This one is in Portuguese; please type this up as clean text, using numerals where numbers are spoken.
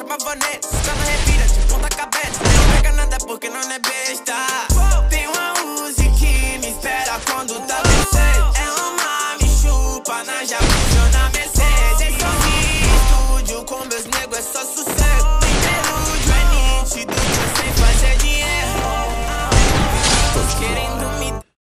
pavonete, ficando revira de ponta cabeça. Não pega nada porque não é besta. Tem uma Uzi que me espera quando tá descendo. Ela me chupa na japonesa.